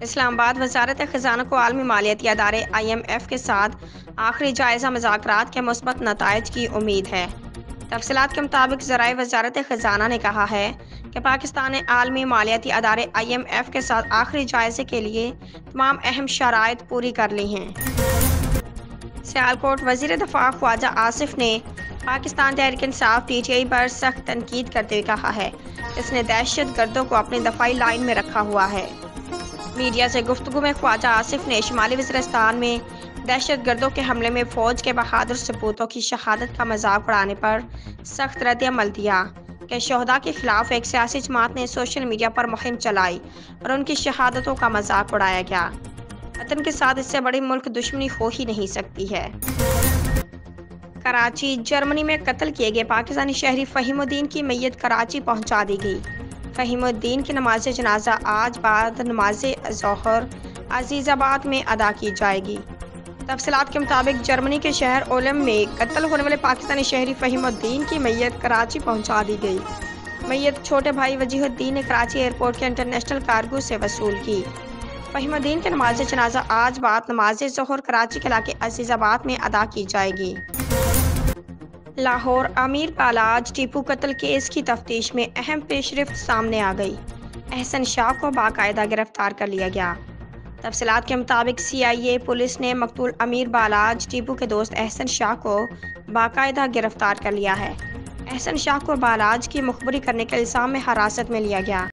اسلام آباد وزارت خزانہ کو عالمی مالیاتی ادارے IMF کے ساتھ آخری جائزہ مذاکرات کے مثبت نتائج کی امید ہے۔ تفصیلات کے مطابق ذرائع وزارت خزانہ نے کہا ہے کہ پاکستان نے عالمی مالیاتی ادارے IMF کے ساتھ آخری جائزے کے لیے تمام اہم شرائط پوری کر لی ہیں۔ سیالکوٹ وزیر دفاع خواجہ آصف نے پاکستان تحریک انصاف PTI پر سخت تنقید کرتے ہوئے کہا ہے کہ اس نے دہشت گردوں کو اپنی دفاعی لائن میں رکھا ہوا ہے۔ میڈیا سے گفتگو میں خواجہ آصف نے شمالی وزیرستان میں دہشت گردوں کے حملے میں فوج کے بہادر سپوتوں کی شہادت کا مذاق اڑانے پر سخت رد عمل دیا کہ شہداء کے خلاف ایک سیاسی جماعت نے سوشل میڈیا پر مہم چلائی اور ان کی شہادتوں کا مذاق اڑایا گیا۔ وطن کے ساتھ اس سے بڑی ملک دشمنی ہو ہی نہیں سکتی ہے۔ کراچی جرمنی میں قتل کیے گئے پاکستانی شہری فہیم الدین کی میت کراچی پہنچا دی گئی۔ فہیم الدین کی نماز جنازہ آج بعد نماز ظہر عزیز آباد میں ادا کی جائے گی۔ تفصیلات کے مطابق جرمنی کے شہر اولم میں قتل ہونے والے پاکستانی شہری فہیم الدین کی میت کراچی پہنچا دی گئی۔ میت چھوٹے بھائی وجیہ الدین نے کراچی ایئرپورٹ کے انٹرنیشنل کارگو سے وصول کی۔ فہیم الدین کی نماز جنازہ آج بعد نماز ظہر کراچی کے علاقے عزیز آباد میں ادا کی جائے گی۔ لاہور امیر بالاج ٹیپو قتل کیس کی تفتیش میں اہم پیش رفت سامنے آ گئی۔ احسن شاہ کو باقاعدہ گرفتار کر لیا گیا۔ تفصیلات کے مطابق CIA پولیس نے مقتول امیر بالاج ٹیپو کے دوست احسن شاہ کو باقاعدہ گرفتار کر لیا ہے۔ احسن شاہ کو بالاج کی مخبری کرنے کے الزام میں حراست میں لیا گیا۔